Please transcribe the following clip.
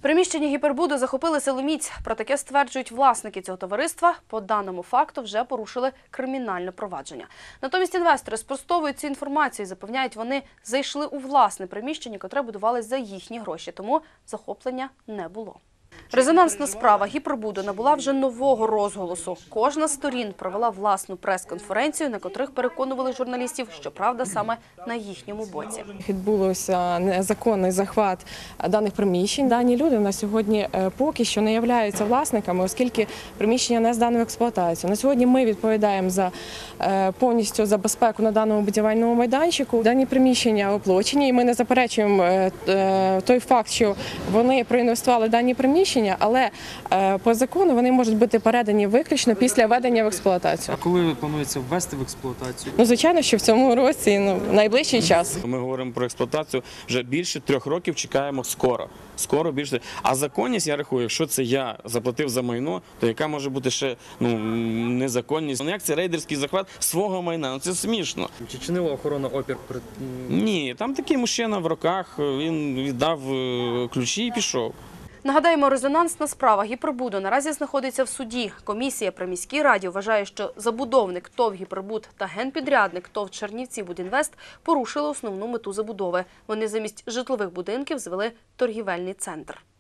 Приміщення гіпербуду захопили силоміць. Про таке стверджують власники цього товариства. По даному факту вже порушили кримінальне провадження. Натомість інвестори спростовують цю інформацію і запевняють, вони зайшли у власне приміщення, котре будувалось за їхні гроші, тому захоплення не було. Резонансна справа гіпербуду набула вже нового розголосу. Кожна з сторін провела власну прес-конференцію, на котрих переконували журналістів, що правда саме на їхньому боці. Відбулося незаконний захват даних приміщень. Дані люди на сьогодні поки що не являються власниками, оскільки приміщення не здано в експлуатацію. На сьогодні ми відповідаємо повністю за безпеку на даному будівельному майданчику. Дані приміщення оплачені, і ми не заперечуємо той факт, що вони проінвестували в дані приміщення, але по закону вони можуть бути передані виключно після введення в експлуатацію. А коли планується ввести в експлуатацію? Звичайно, що в цьому році, найближчий час. Ми говоримо про експлуатацію, вже більше 3 років чекаємо скоро. Скоро більше. А законність, я рахую, якщо це я заплатив за майно, то яка може бути ще незаконність? Як це рейдерський захват свого майна? Це смішно. Чи чинила охорона опір? Ні, там такий мужчина в руках, він віддав ключі і пішов. Нагадаємо, резонансна справа гіпербуду наразі знаходиться в суді. Комісія при міській раді вважає, що забудовник ТОВ «Гіпербуд» та генпідрядник ТОВ «Чернівцівбудінвест» порушили основну мету забудови. Вони замість житлових будинків звели торгівельний центр.